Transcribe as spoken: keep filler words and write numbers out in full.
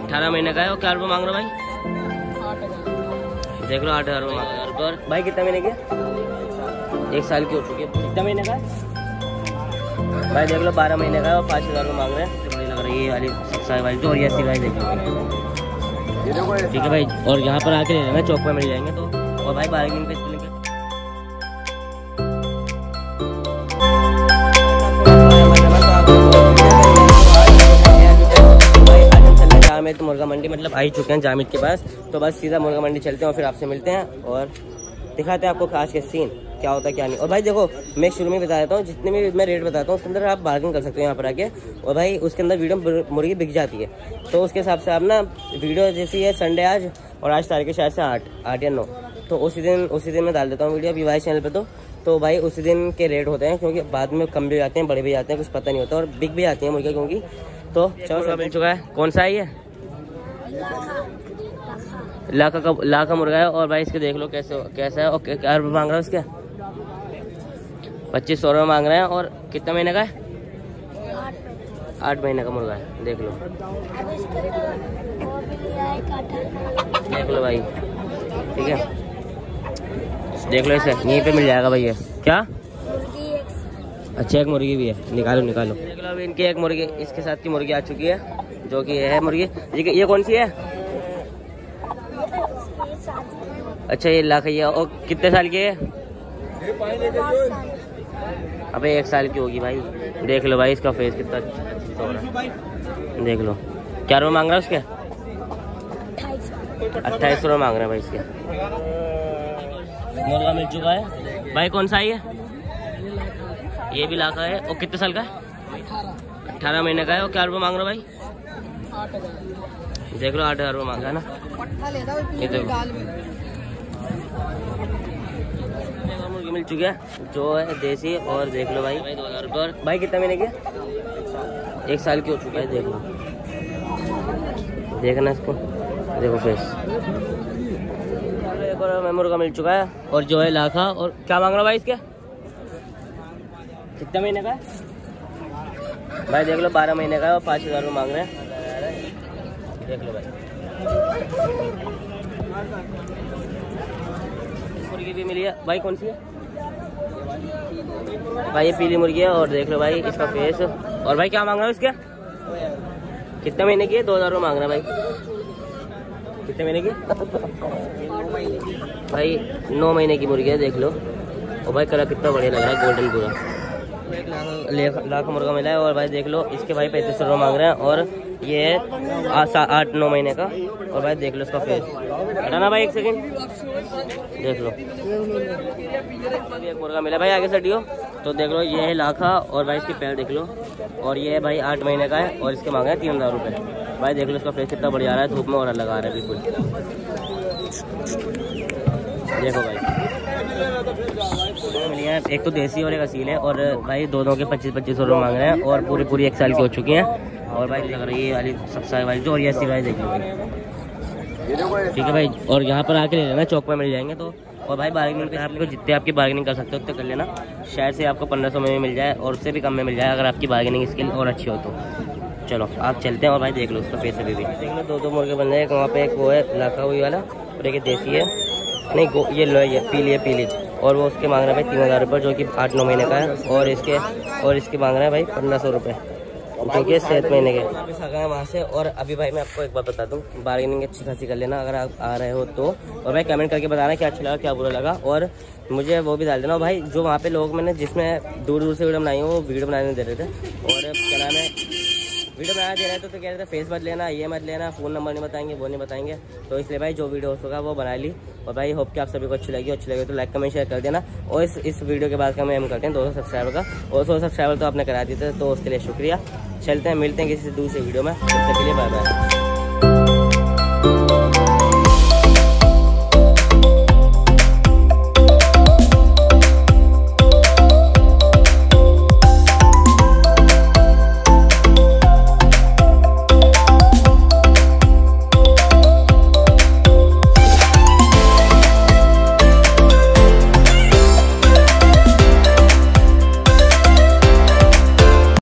अठारह महीने का है। और क्या रुपये मांग रहे हो भाई? देख लो आठ हजार रुपये मांग रहे हो। और भाई कितने महीने के? एक साल की हो चुकी है। कितने महीने का है भाई? देख लो बारह महीने का है और पाँच हजार रुपये मांग रहे हैं। तो बड़ी लग रही है ये वाली सबसे वाली तो। और ये ऐसी भाई देख लो, ठीक है भाई। और यहाँ पर आके ले लेना, चौक पे मिल जाएंगे तो। और भाई बार्गेनिंग पे चलेंगे। जामिद मुर्गा मंडी मतलब आ ही चुके हैं जामिद के पास। तो बस सीधा मुर्गा मंडी चलते हैं और फिर आपसे मिलते हैं और दिखाते हैं आपको खास के सीन क्या होता है क्या नहीं। और भाई देखो मैं शुरू में बता देता हूँ, जितने भी मैं रेट बताता हूँ उसके अंदर आप बार्गेन कर सकते हो यहाँ पर आके। और भाई उसके अंदर वीडियो मुर्गी बिक जाती है तो उसके हिसाब से आप ना वीडियो जैसी है संडे आज और आज तारीख शायद से आठ आठ या नौ, तो उसी दिन उसी दिन मैं डाल देता हूँ वीडियो अभी भाई चैनल पर। तो तो भाई उसी दिन के रेट होते हैं क्योंकि बाद में कम भी जाते हैं बड़े भी जाते हैं, कुछ पता नहीं होता और बिक भी जाती है मुर्गियाँ क्योंकि। तो चलो मिल चुका है। कौन सा है ये? लाख का लाख का मुर्गा है। और भाई इसके देख लो कैसे कैसा है। और क्या रुपये मांग रहा है उसके? पच्चीस सौ रुपये मांग रहे हैं। और कितने महीने का है? आठ महीने का मुर्गा है। देख लो देख लो भाई, ठीक है देख लो इसे यहीं पे मिल जाएगा भैया। क्या? अच्छा एक मुर्गी भी है, निकालो निकालो। देख लो अभी इनकी एक मुर्गी इसके साथ की मुर्गी आ चुकी है जो कि है मुर्गी। ये कौन सी है? अच्छा ये लाख है। और कितने साल की है? अबे एक साल की होगी भाई। देख लो भाई इसका फेस कितना अच्छा हो रहा है। देख लो क्या रुपये मांग रहा है उसके? अट्ठाईस सौ रुपये मांग रहे हैं भाई इसके। मुर्गा मिल चुका है भाई। कौन सा है ये? ये भी लाख है। और कितने साल का है? अठारह महीने का है। और क्या रुपये मांग रहे हो भाई? देख लो आठ हजार रुपये मांगा है ना। ये देखो मुर्गी मिल चुकी है जो है देसी। और देख लो भाई दो हजार रुपये। और भाई कितने महीने के? एक साल की हो चुका है। देख लो देखना इसको, देखो फेस। एक और हमें मुर्गा मिल चुका है और जो है लाखा। और क्या मांग रहा भाई इसके? कितने महीने का है भाई? देख लो बारह महीने का है और पाँच हजार रुपये मांग रहे हैं। देख लो भाई मुर्गी भी मिली है भाई। कौन सी है भाई? ये पीली मुर्गी है। और देख लो भाई इसका फेस। और भाई क्या मांग रहा है इसके? कितने महीने की है? दो हजार रुपये मांग रहा है भाई। कितने महीने की भाई? नौ महीने की मुर्गी है। देख लो। और भाई कलर कितना बढ़िया लग रहा है, गोल्डन पूरा। लाख मुर्गा मिला है। और भाई देख लो इसके भाई पैंतीस सौ रुपये मांग रहे हैं। और ये है आठ नौ महीने का। और भाई देख लो इसका फेस। हटाना भाई एक सेकंड, देख लो एक मुर्गा मिला भाई। आगे से हटियो। तो देख लो ये है लाखा। और भाई इसकी पैर देख लो। और ये है भाई आठ महीने का है और इसके मांगे तीन हजार रुपये। भाई देख लो इसका फेस कितना बढ़िया आ रहा है धूप में और लगा रहा है बिल्कुल। देखो भाई मिली है, एक तो देसी और एक असील है। और भाई दोनों के पच्चीस पच्चीस सौ रुपये मांग रहे हैं। और पूरी पूरी एक साल की हो चुकी हैं। और भाई देख रही है वाली सबसे वाली जो और ये अस्सी भाई देख लो भाई, ठीक है भाई। और यहाँ पर आके ले लेना, चौक पर मिल जाएंगे तो। और भाई बार्गेनिंग पे आपको जितने आपकी बार्गेनिंग कर सकते हो उतने कर लेना। शायद से आपको पंद्रह सौ में मिल जाए और उससे भी कम में मिल जाए अगर आपकी बार्गेनिंग स्किल और अच्छी हो तो। चलो आप चलते हैं। और भाई देख लो उसका पैसे भी, भी देख लो दो दो मुर्गे बन जाए। वहाँ पे एक वो है लाखा हुई वाला और एक देसी है, नहीं गो ये लो ये पीली है पीली। और वो उसके मांग रहे हैं भाई तीन हज़ार रुपये जो कि आठ नौ महीने का है। और इसके और इसके मांग रहे हैं भाई पंद्रह सौ रुपये जो कि सात महीने के। वापस आ गए वहाँ से। और अभी भाई मैं आपको एक बात बता दूँ, बार्गेनिंग अच्छी खासी कर लेना अगर आप आ रहे हो तो। और भाई कमेंट करके बताना क्या अच्छा लगा क्या बुरा लगा और मुझे वो भी डाल देना। और भाई जो वहाँ पे लोग मैंने जिसमें दूर दूर से वीडियो बनाई हूँ वो वीडियो बनाने दे रहे थे और क्या नाम है वीडियो बना दे रहे थे तो कह रहे थे फेस मत लेना, ये मत लेना, फ़ोन नंबर नहीं बताएंगे, वो नहीं बताएंगे। तो इसलिए भाई जो वीडियो होगा वो बना ली। और भाई होप कि आप सभी को अच्छी लगी अच्छी लगी तो लाइक कमेंट शेयर कर देना। और इस इस वीडियो के बाद का हम करते हैं दो सौ सब्सक्राइबर का। और सौ सब्सक्राइबर तो आपने करा दिए थे तो उसके लिए शुक्रिया। चलते हैं मिलते हैं किसी दूसरे वीडियो में, तब तक के लिए बाय बाय।